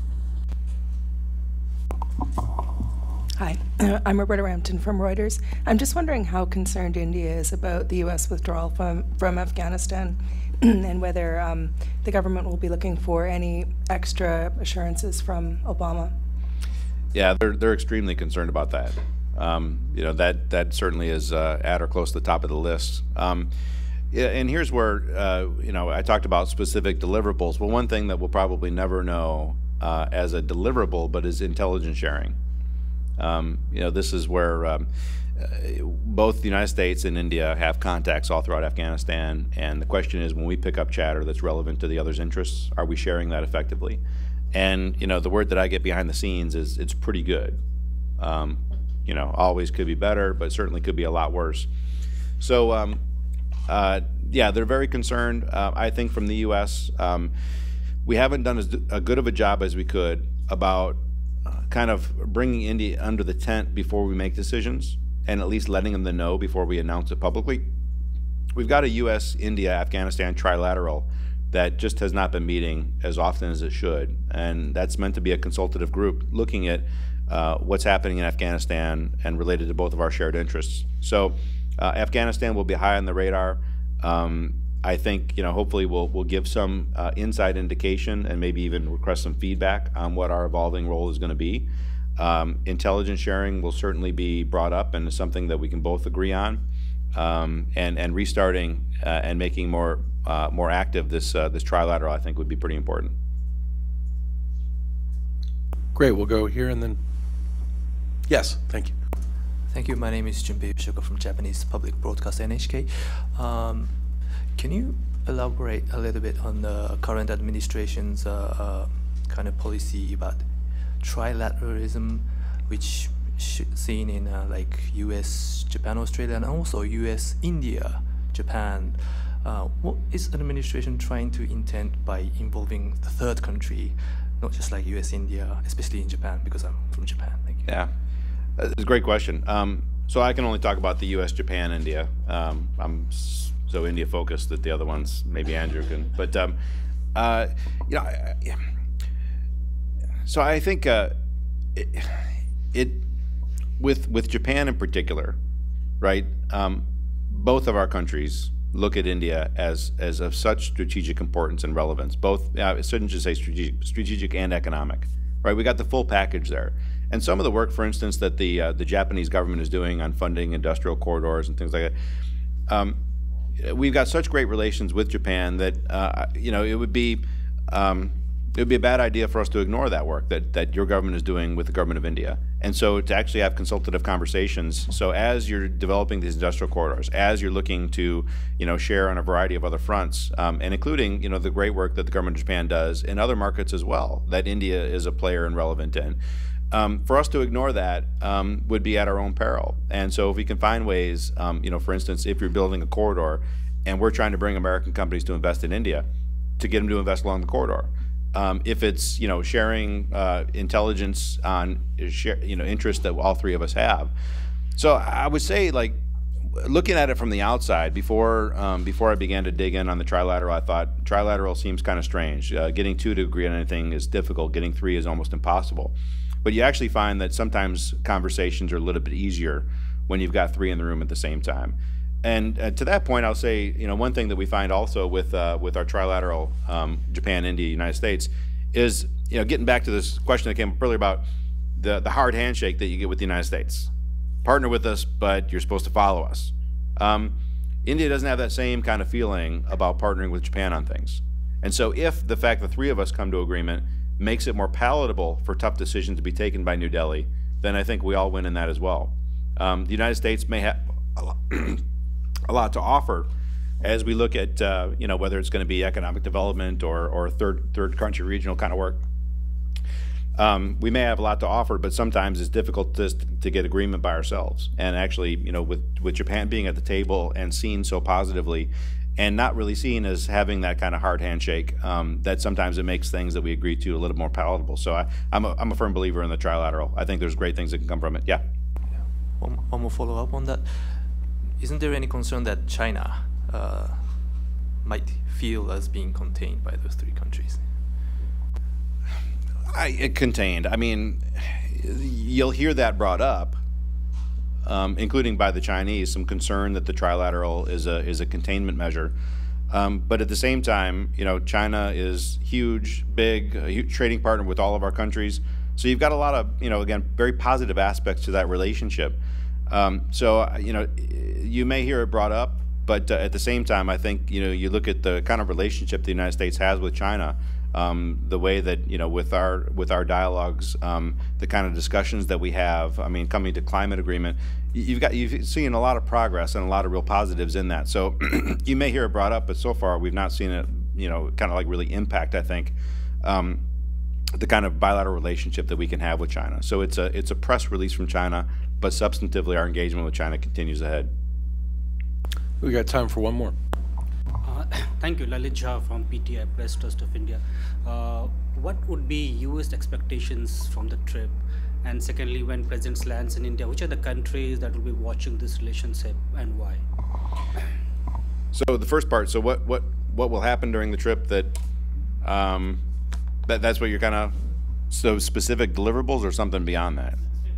Speaker 8: Hi, uh, I'm Roberta Rampton from Reuters. I'm just wondering how concerned India is about the U S withdrawal from, from Afghanistan and whether um, the government will be looking for any extra assurances from Obama.
Speaker 2: Yeah, they're, they're extremely concerned about that. Um, you know, that, that certainly is uh, at or close to the top of the list. Um, yeah, and here's where, uh, you know, I talked about specific deliverables. Well, one thing that we'll probably never know uh, as a deliverable, but is intelligence sharing. Um, you know, this is where um, uh, both the United States and India have contacts all throughout Afghanistan, and the question is, when we pick up chatter that's relevant to the other's interests, are we sharing that effectively? And, you know, the word that I get behind the scenes is it's pretty good. Um, you know, always could be better, but certainly could be a lot worse. So, um, uh, yeah, they're very concerned. Uh, I think from the U S, um, we haven't done as a good of a job as we could about uh, kind of bringing India under the tent before we make decisions, and at least letting them know before we announce it publicly. We've got a U S India Afghanistan trilateral that just has not been meeting as often as it should, and that's meant to be a consultative group looking at uh, what's happening in Afghanistan and related to both of our shared interests. So uh, Afghanistan will be high on the radar. Um, I think, you know, hopefully we'll, we'll give some uh, inside indication and maybe even request some feedback on what our evolving role is going to be. Um, intelligence sharing will certainly be brought up and is something that we can both agree on. Um, and, and restarting uh, and making more uh, more active this uh, this trilateral, I think, would be pretty important.
Speaker 1: Great. We'll go here and then. Yes. Thank you.
Speaker 9: Thank you. My name is Junpei Yoshioka from Japanese Public Broadcast N H K. Um, can you elaborate a little bit on the current administration's uh, uh, kind of policy about trilateralism, which seen in uh, like U S, Japan, Australia, and also U S, India, Japan? Uh, what is an administration trying to intend by involving the third country, not just like U S, India, especially in Japan, because I'm from Japan? Thank you.
Speaker 2: Yeah, that's a great question. Um, so I can only talk about the U S, Japan, India. Um, I'm so India focused that the other ones, maybe Andrew can. But um, uh, you know, I, I, so I think uh, it, it with with Japan in particular, right? Um, both of our countries look at India as as of such strategic importance and relevance. Both, uh, I shouldn't just say strategic, strategic and economic, right? We got the full package there. And some of the work, for instance, that the uh, the Japanese government is doing on funding industrial corridors and things like that, um, we've got such great relations with Japan that uh, you know it would be um, it would be a bad idea for us to ignore that work that that your government is doing with the government of India. And so to actually have consultative conversations. So as you're developing these industrial corridors, as you're looking to you know share on a variety of other fronts, um, and including you know the great work that the government of Japan does in other markets as well, that India is a player and relevant in. Um, for us to ignore that um, would be at our own peril. And so if we can find ways, um, you know, for instance, if you're building a corridor and we're trying to bring American companies to invest in India, to get them to invest along the corridor. Um, if it's, you know, sharing uh, intelligence on, share, you know, interest that all three of us have. So I would say, like, looking at it from the outside, before um, before I began to dig in on the trilateral, I thought trilateral seems kind of strange. Uh, getting two to agree on anything is difficult. Getting three is almost impossible. But you actually find that sometimes conversations are a little bit easier when you've got three in the room at the same time. And uh, to that point, I'll say, you know, one thing that we find also with uh, with our trilateral, um, Japan, India, United States, is, you know, getting back to this question that came up earlier about the, the hard handshake that you get with the United States. Partner with us, but you're supposed to follow us. Um, India doesn't have that same kind of feeling about partnering with Japan on things. And so if the fact that three of us come to agreement makes it more palatable for tough decisions to be taken by New Delhi, then I think we all win in that as well. Um, the United States may have a lot, a lot to offer as we look at, uh, you know, whether it's going to be economic development or, or third third country regional kind of work. Um, we may have a lot to offer, but sometimes it's difficult to, to get agreement by ourselves. And actually, you know, with, with Japan being at the table and seen so positively, and not really seen as having that kind of hard handshake, um, that sometimes it makes things that we agree to a little more palatable. So I, I'm, a, I'm a firm believer in the trilateral. I think there's great things that can come from it. Yeah.
Speaker 9: yeah. One, one more follow-up on that. Isn't there any concern that China uh, might feel as being contained by those three countries?
Speaker 2: I, it contained. I mean, you'll hear that brought up. Um, including by the Chinese, some concern that the trilateral is a is a containment measure. Um, but at the same time, you know, China is huge, big, a huge trading partner with all of our countries. So you've got a lot of, you know, again, very positive aspects to that relationship. Um, so, you know, you may hear it brought up, but uh, at the same time, I think, you know, you look at the kind of relationship the United States has with China. Um, the way that, you know, with our with our dialogues, um, the kind of discussions that we have, I mean, coming to climate agreement, you've got you've seen a lot of progress and a lot of real positives in that. So you may hear it brought up, but so far we've not seen it, you know, kind of like really impact, I think, um, the kind of bilateral relationship that we can have with China. So it's a it's a press release from China, but substantively our engagement with China continues ahead.
Speaker 1: We got time for one more.
Speaker 10: Uh, thank you, Lalit Jha from P T I, Press Trust of India. Uh, what would be U S expectations from the trip? And secondly, when President lands in India, which are the countries that will be watching this relationship and why?
Speaker 2: So the first part, so what what what will happen during the trip that um, that that's what you're kind of, so specific deliverables or something beyond that?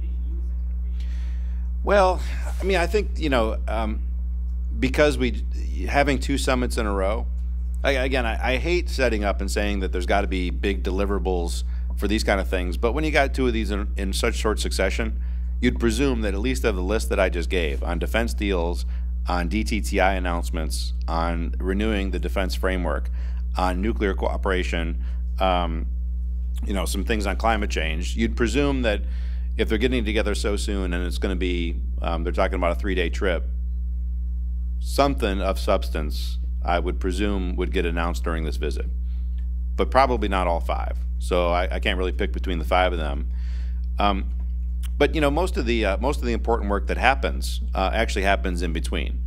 Speaker 2: Well, I mean, I think, you know, um, because we having two summits in a row, I, again, I, I hate setting up and saying that there's got to be big deliverables for these kind of things, but when you got two of these in, in such short succession, you'd presume that at least of the list that I just gave on defense deals, on D T T I announcements, on renewing the defense framework, on nuclear cooperation, um, you know, some things on climate change, you'd presume that if they're getting together so soon and it's going to be, um, they're talking about a three-day trip, something of substance, I would presume, would get announced during this visit, but probably not all five. So I, I can't really pick between the five of them. Um, But you know, most of the uh, most of the important work that happens uh, actually happens in between.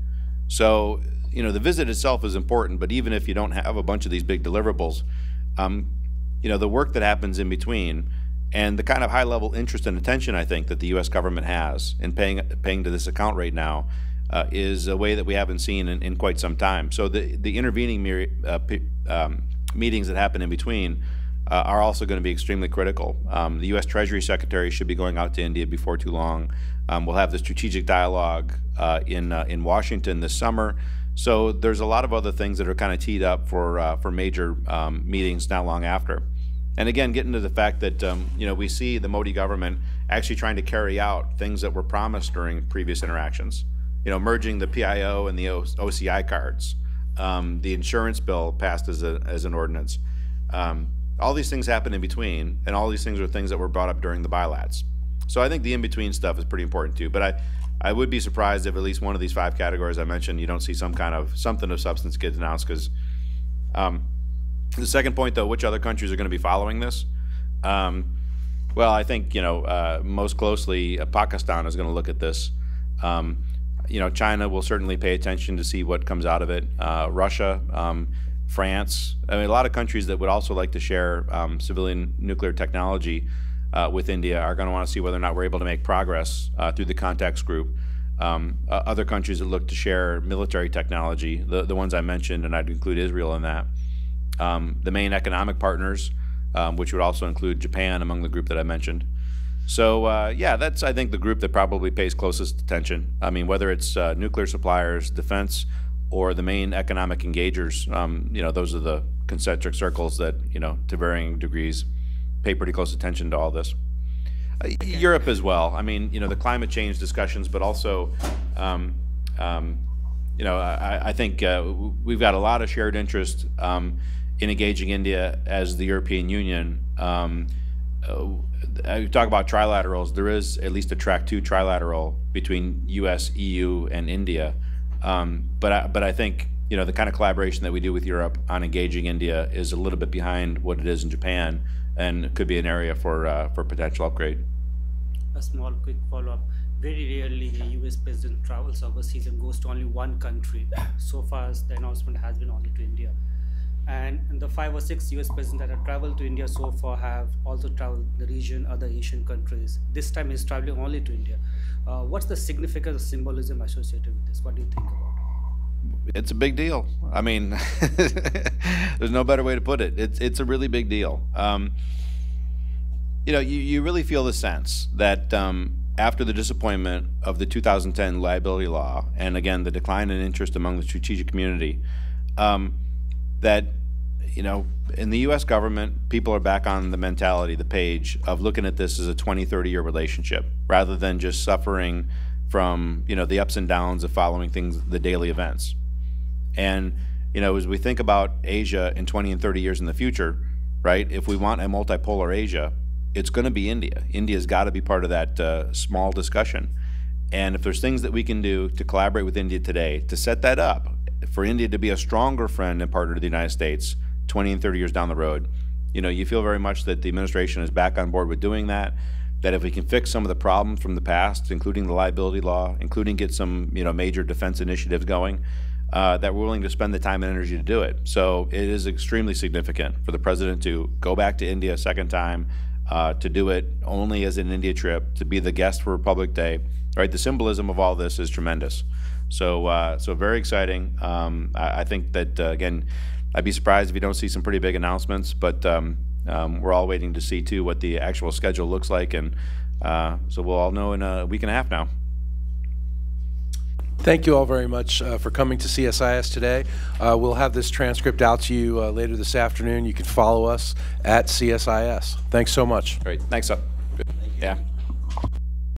Speaker 2: So you know, the visit itself is important, but even if you don't have a bunch of these big deliverables, um, you know, the work that happens in between and the kind of high-level interest and attention I think that the U S government has in paying paying to this account right now uh, is a way that we haven't seen in, in quite some time. So the the intervening uh, um, meetings that happen in between Uh, are also going to be extremely critical. Um, the U S Treasury Secretary should be going out to India before too long. Um, we'll have the strategic dialogue uh, in uh, in Washington this summer. So there's a lot of other things that are kind of teed up for uh, for major um, meetings not long after. And again, getting to the fact that um, you know, we see the Modi government actually trying to carry out things that were promised during previous interactions. You know, merging the P I O and the O C I cards, um, the insurance bill passed as a as an ordinance. Um, All these things happen in between, and all these things are things that were brought up during the bilats. So I think the in-between stuff is pretty important too. But I, I would be surprised if at least one of these five categories I mentioned, you don't see some kind of something of substance gets announced. Because um, the second point, though, which other countries are going to be following this? Um, well, I think you know uh, most closely uh, Pakistan is going to look at this. Um, you know, China will certainly pay attention to see what comes out of it. Uh, Russia. Um, France, I mean, a lot of countries that would also like to share um, civilian nuclear technology uh, with India are going to want to see whether or not we're able to make progress uh, through the contacts group. Um, uh, other countries that look to share military technology, the, the ones I mentioned, and I'd include Israel in that. Um, the main economic partners, um, which would also include Japan among the group that I mentioned. So uh, yeah, that's, I think, the group that probably pays closest attention. I mean, whether it's uh, nuclear suppliers, defense, or the main economic engagers, um, you know, those are the concentric circles that, you know, to varying degrees, pay pretty close attention to all this. Uh, Europe as well. I mean, you know, the climate change discussions, but also, um, um, you know, I, I think uh, we've got a lot of shared interest um, in engaging India as the European Union. Um, uh, you talk about trilaterals. There is at least a track two trilateral between U S, E U, and India. Um, but I, but I think you know the kind of collaboration that we do with Europe on engaging India is a little bit behind what it is in Japan, and could be an area for uh, for potential upgrade.
Speaker 10: A small, quick follow-up. Very rarely the U S president travels overseas and goes to only one country. So far, the announcement has been only to India. And, and the five or six U S presidents that have traveled to India so far have also traveled the region, other Asian countries. This time he's traveling only to India. Uh, what's the significance, symbolism associated with this? What do you think about it?
Speaker 2: It's a big deal. I mean, there's no better way to put it. It's it's a really big deal. Um, you know, you, you really feel the sense that um, after the disappointment of the two thousand ten liability law, and again the decline in interest among the strategic community, um, that you know, in the U S government, people are back on the mentality, the page of looking at this as a twenty, thirty year relationship, rather than just suffering from, you know, the ups and downs of following things, the daily events. And, you know, as we think about Asia in twenty and thirty years in the future, right, if we want a multipolar Asia, it's going to be India. India's got to be part of that uh, small discussion. And if there's things that we can do to collaborate with India today to set that up, for India to be a stronger friend and partner to the United States twenty and thirty years down the road, you know, you feel very much that the administration is back on board with doing that. that if we can fix some of the problems from the past, including the liability law, including get some you know major defense initiatives going, uh, that we're willing to spend the time and energy to do it. So it is extremely significant for the president to go back to India a second time, uh, to do it only as an India trip, to be the guest for Republic Day. Right, the symbolism of all this is tremendous. So, uh, so very exciting. Um, I, I think that uh, again, I'd be surprised if you don't see some pretty big announcements, but um, um, we're all waiting to see too what the actual schedule looks like, and uh, so we'll all know in a week and a half now.
Speaker 1: Thank you all very much uh, for coming to C S I S today. Uh, we'll have this transcript out to you uh, later this afternoon. You can follow us at C S I S. Thanks so much.
Speaker 2: Great. Thanks. Up. Yeah.